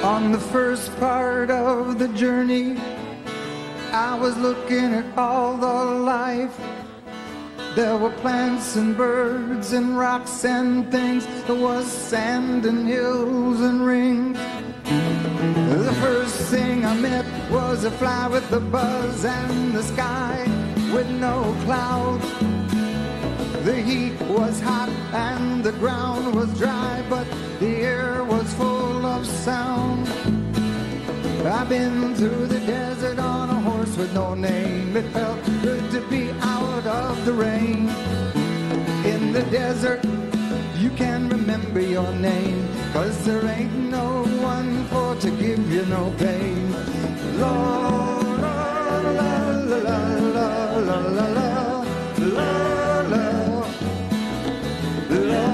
On the first part of the journey, I was looking at all the life. There were plants and birds and rocks and things. There was sand and hills and rings. The first thing I met was a fly with a buzz and the sky with no clouds. The heat was hot and the ground was dry, but the air was full of sound. I've been through the desert on a horse with no name. It felt good to be out of the rain. In the desert, you can remember your name, 'cause there ain't no one for to give you no pain. La la la la la la la la la la la la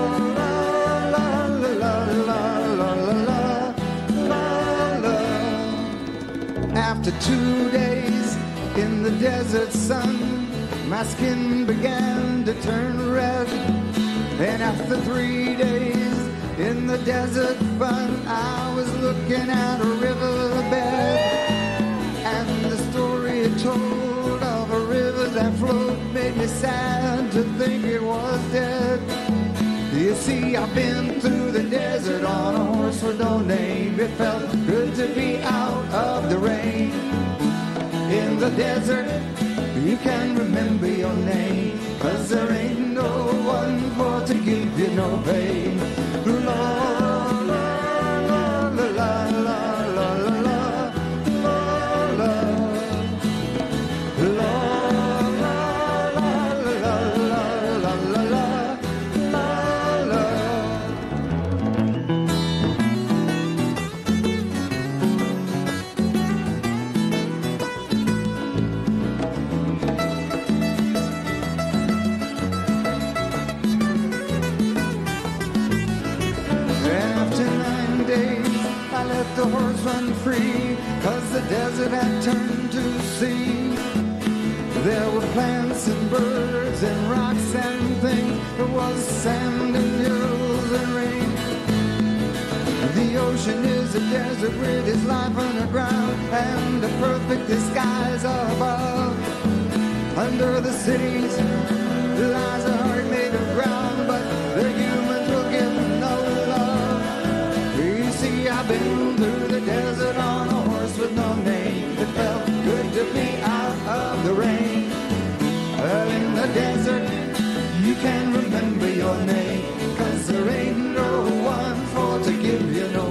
la. After 2 days in the desert sun, my skin began to turn red. And after 3 days in the desert fun, I was looking at a riverbed. And the story it told of a river that flowed made me sad to think it was dead. You see, I've been through the desert on a horse with no name. It felt good to be out of the rain. In the desert, you can remember your name, 'cause there ain't no one for to give you no pain. La la la la la la la la la la la la la la la. I let the horse run free, 'cause the desert had turned to sea. There were plants and birds and rocks and things. There was sand and hills and rain. The ocean is a desert with its life underground and the perfect disguise above. Under the cities lies a heart made of ground, but the humans will give no love. You see, I've been through the desert on a horse with no name. It felt good to be out of the rain. Well, in the desert, you can remember your name, 'cause there ain't no one for to give you no